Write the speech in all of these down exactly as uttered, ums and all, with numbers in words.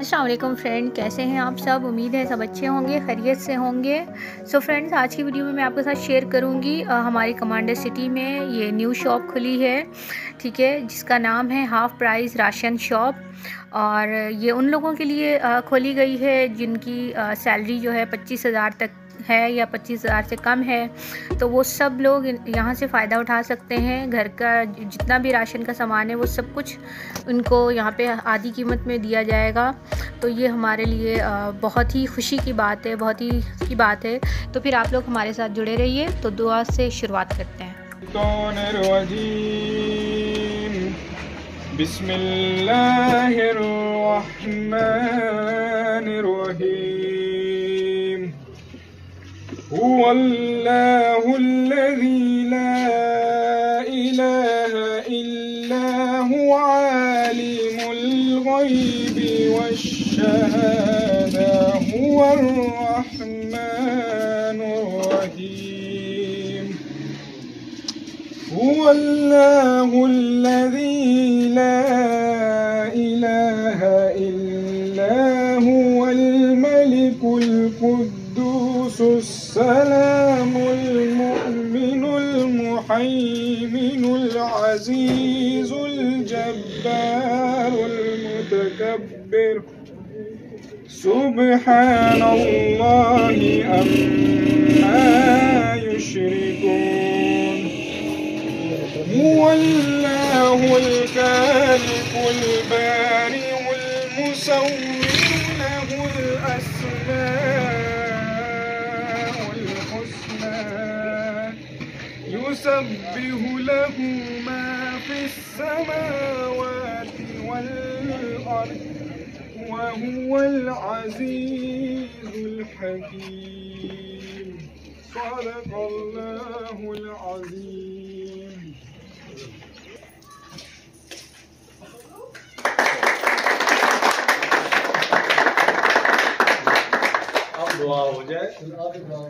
अस्सलाम वालेकुम फ्रेंड, कैसे हैं आप सब। उम्मीद है सब अच्छे होंगे, खैरियत से होंगे। सो फ्रेंड्स, आज की वीडियो में मैं आपके साथ शेयर करूंगी हमारी कमांडर सिटी में ये न्यू शॉप खुली है, ठीक है, जिसका नाम है हाफ़ प्राइस राशन शॉप। और ये उन लोगों के लिए खोली गई है जिनकी सैलरी जो है पच्चीस हज़ार तक है या पच्चीस हज़ार से कम है, तो वो सब लोग यहाँ से फ़ायदा उठा सकते हैं। घर का जितना भी राशन का सामान है वो सब कुछ उनको यहाँ पे आधी कीमत में दिया जाएगा। तो ये हमारे लिए बहुत ही खुशी की बात है, बहुत ही की बात है। तो फिर आप लोग हमारे साथ जुड़े रहिए। तो दुआ से शुरुआत करते हैं। हुवल्लाहुल्लज़ी ला इलाहा इल्ला हुवा आलिमुल ग़ैबि वश्शहादा हुवर रहमानुर रहीम। हुवल्लाहुल्लज़ी ला इलाहा इल्ला हुवल मलिकुल कुद्दूस सलामुल मुमिनुल मुहैमिनुल अज़ीज़ुल जब्बारुल मुतकब्बिर सुब्हानल्लाहि अम्मा युश्रिकून। हुवल्लाहुल खालिकुल बारिउल मुसव्विरु लहुल अस्माउल हुस्ना युसब्बिहु लहु मा फिस समावाति वल अर्द व हुवल अज़ीज़ुल हकीम। सदक़ल्लाहुल अज़ीम। दुआ हो जाए, दुआ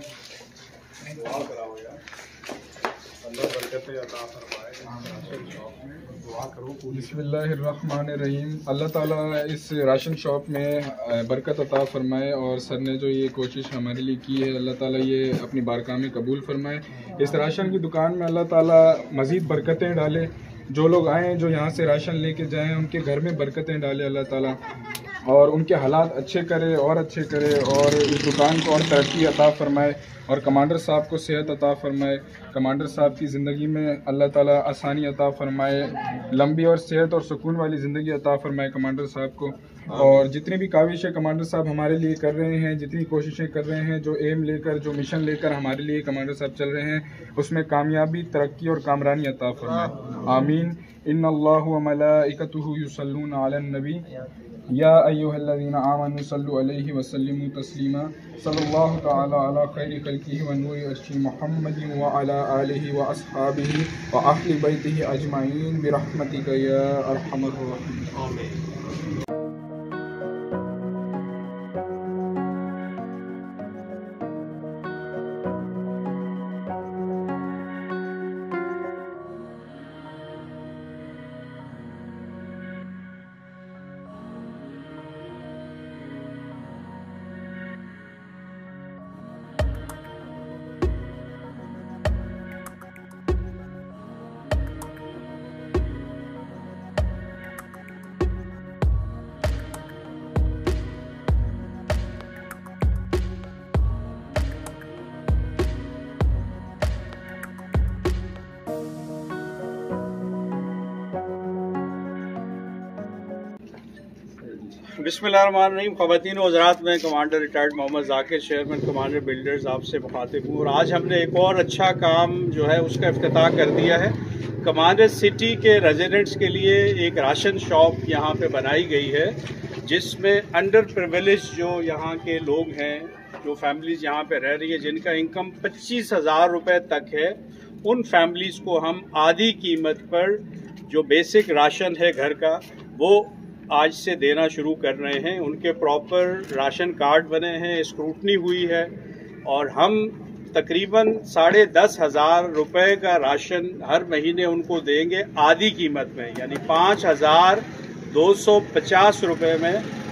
कराओ यार, अल्लाह बरकतें अता फरमाए। दुआ करो। बिस्मिल्लाहिर्रहमानिर्रहीम। अल्लाह ताला इस राशन शॉप में बरकत अता फरमाए और सर ने जो ये कोशिश हमारे लिए की है, अल्लाह ताला ये अपनी बारगाह में कबूल फरमाए। इस राशन की दुकान में अल्लाह ताला मज़ीद बरकतें डाले। जो लोग आएँ, जो यहाँ से राशन लेके जाएँ, उनके घर में बरकतें डाले अल्लाह ताला, और उनके हालात अच्छे करे और अच्छे करे, और इस दुकान को और तरक्की अता फरमाए, और कमांडर साहब को सेहत अता फरमाए। कमांडर साहब की ज़िंदगी में अल्लाह ताला आसानी अता फरमाए, लंबी और सेहत और सुकून वाली ज़िंदगी अता फरमाए कमांडर साहब को। और जितनी भी काविशें कमांडर साहब हमारे लिए कर रहे हैं, जितनी कोशिशें कर रहे हैं, जो एम लेकर, जो मिशन लेकर हमारे लिए कमांडर साहब चल रहे हैं, उसमें कामयाबी, तरक्की और कामरानी अता फरमाए। आमीन। इन्नल्लाहु व मलाइकतुहु युसल्लूना अलन नबी या अय्युहल्लज़ीना आमनु सल्लु अलैहि व सल्लिमु तस्लीमा। सल्लल्लाहु तआला अला खैरि खल्क़िहि व नूरि अर्शी मुहम्मदिन व अला आलिहि व अस्हाबिहि व अहलि बैतिहि अजमाइन बिरहमतिका या अरहमर राहिमीन। आमीन। बिस्मिल्लाहिर्रहमानिर्रहीम। ख़वातीन व हज़रात, में commander retired Mohammad Zakir, chairman commander builders, आपसे मुखातिब हूँ। और आज हमने एक और अच्छा काम जो है उसका इफ्तिताह कर दिया है। कमांडर सिटी के रेजिडेंट्स के लिए एक राशन शॉप यहाँ पे बनाई गई है, जिसमें अंडर प्रिविलेज जो यहाँ के लोग हैं, जो फैमिलीज यहाँ पे रह रही है, जिनका इनकम पच्चीस हज़ार रुपये तक है, उन फैमिलीज़ को हम आधी कीमत पर जो बेसिक राशन है घर का, वो आज से देना शुरू कर रहे हैं। उनके प्रॉपर राशन कार्ड बने हैं, स्क्रूटनी हुई है, और हम तकरीबन साढ़े दस हज़ार रुपये का राशन हर महीने उनको देंगे आधी कीमत में, यानी पाँच हज़ार दो सौ पचास रुपये में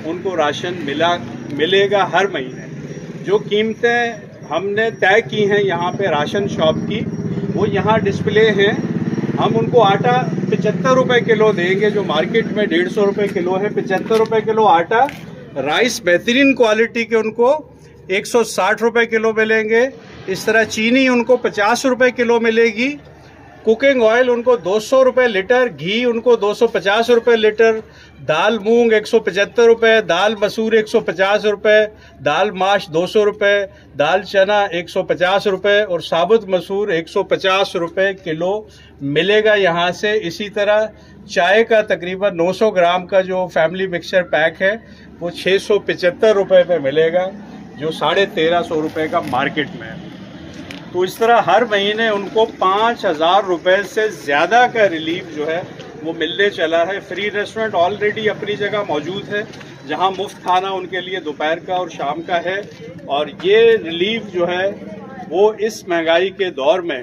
उनको राशन मिला मिलेगा हर महीने। जो कीमतें हमने तय की हैं यहाँ पे राशन शॉप की, वो यहाँ डिस्प्ले हैं। हम उनको आटा पचहत्तर रुपये किलो देंगे, जो मार्केट में डेढ़ सौ रुपये किलो है, पचहत्तर रुपये किलो आटा। राइस बेहतरीन क्वालिटी के उनको एक सौ साठ रुपये किलो मिलेंगे। इस तरह चीनी उनको पचास रुपये किलो मिलेगी। कुकिंग ऑयल उनको दो सौ रुपये लीटर, घी उनको दो सौ पचास रुपये लीटर, दाल मूंग एक सौ पचहत्तर रुपये, दाल मसूर एक सौ पचास रुपये, दाल माश दो सौ रुपये, दाल चना एक सौ पचास रुपये और साबुत मसूर एक सौ पचास रुपये किलो मिलेगा यहाँ से। इसी तरह चाय का तकरीबन नौ सौ ग्राम का जो फैमिली मिक्सचर पैक है वो छः सौ पचहत्तर रुपये पे मिलेगा, जो साढ़े तेरह सौ रुपये का मार्केट में है। तो इस तरह हर महीने उनको पाँच हज़ार रुपये से ज़्यादा का रिलीफ जो है वो मिलने चला है। फ्री रेस्टोरेंट ऑलरेडी अपनी जगह मौजूद है, जहां मुफ्त खाना उनके लिए दोपहर का और शाम का है। और ये रिलीफ जो है वो इस महंगाई के दौर में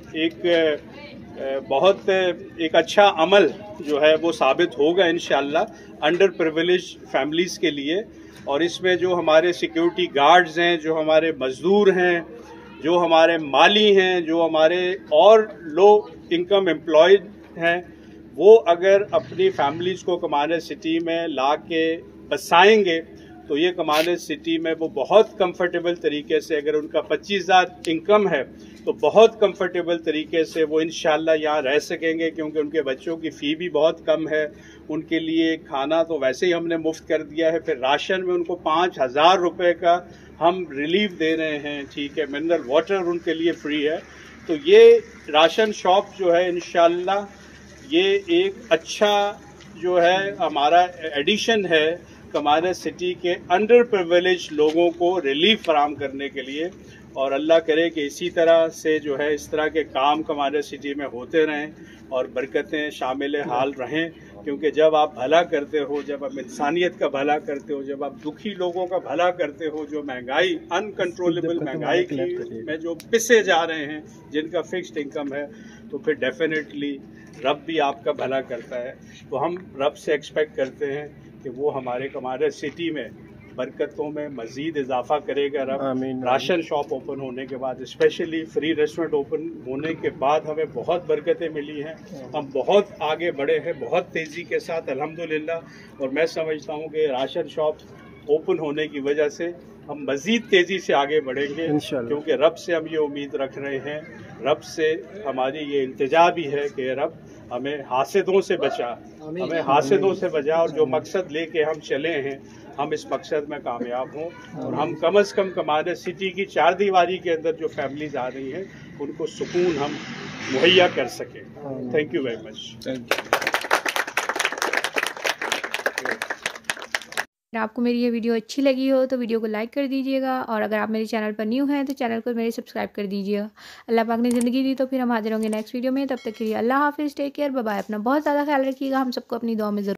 एक बहुत एक अच्छा अमल जो है वो साबित होगा इंशाल्लाह अंडर प्रिविलेज फैमिलीज़ के लिए। और इसमें जो हमारे सिक्योरिटी गार्ड्स हैं, जो हमारे मजदूर हैं, जो हमारे माली हैं, जो हमारे और लो इनकम एम्प्लॉयड हैं, वो अगर अपनी फैमिलीज़ को कमाने सिटी में ला के बसाएंगे तो ये कमाने सिटी में वो बहुत कंफर्टेबल तरीके से, अगर उनका पच्चीस हज़ार इनकम है तो बहुत कंफर्टेबल तरीके से वो इंशाल्लाह यहाँ रह सकेंगे, क्योंकि उनके बच्चों की फ़ी भी बहुत कम है। उनके लिए खाना तो वैसे ही हमने मुफ्त कर दिया है, फिर राशन में उनको पाँच हज़ार रुपये का हम रिलीफ दे रहे हैं, ठीक है। मिनरल वाटर उनके लिए फ्री है। तो ये राशन शॉप जो है इंशाल्लाह ये एक अच्छा जो है हमारा एडिशन है कमाने सिटी के अंडर प्रिविलेज लोगों को रिलीफ फराहम करने के लिए। और अल्लाह करे कि इसी तरह से जो है इस तरह के काम कमाने सिटी में होते रहें और बरकतें शामिल हाल रहें। क्योंकि जब आप भला करते हो, जब आप इंसानियत का भला करते हो, जब आप दुखी लोगों का भला करते हो, जो महंगाई अनकंट्रोलेबल महंगाई की में जो पिसे जा रहे हैं, जिनका फिक्स्ड इनकम है, तो फिर डेफिनेटली रब भी आपका भला करता है। तो हम रब से एक्सपेक्ट करते हैं कि वो हमारे कमाने सिटी में बरकतों में मज़ीद इजाफा करेगा रब। राशन शॉप ओपन होने के बाद, स्पेशली फ्री रेस्टोरेंट ओपन होने के बाद हमें बहुत बरकतें मिली हैं। हम बहुत आगे बढ़े हैं, बहुत तेज़ी के साथ अल्हम्दुलिल्लाह। और मैं समझता हूँ कि राशन शॉप ओपन होने की वजह से हम मज़ीद तेज़ी से आगे बढ़ेंगे, क्योंकि रब से हम ये उम्मीद रख रहे हैं, रब से हमारी ये इल्तिजा भी है कि रब हमें हासिदों से बचा, हमें हासिदों से बचा, और जो मकसद लेके हम चले हैं हम इस मकसद में कामयाब हों और हम कम अज़ कम कमाने सिटी की चार दीवारी के अंदर जो फैमिलीज आ रही हैं उनको सुकून हम मुहैया कर सकें। Thank you very much. Thank you. अगर आपको मेरी ये वीडियो अच्छी लगी हो तो वीडियो को लाइक कर दीजिएगा, और अगर आप मेरे चैनल पर न्यू हैं तो चैनल को मेरे सब्सक्राइब कर दीजिएगा। अल्लाह पाक ने ज़िंदगी दी तो फिर हम हाजिर होंगे नेक्स्ट वीडियो में। तब तक के लिए अल्लाह हाफिज़, टेक केयर, बाय बाय। अपना बहुत ज़्यादा ख्याल रखिएगा। हम सबको अपनी दुआ में ज़रूर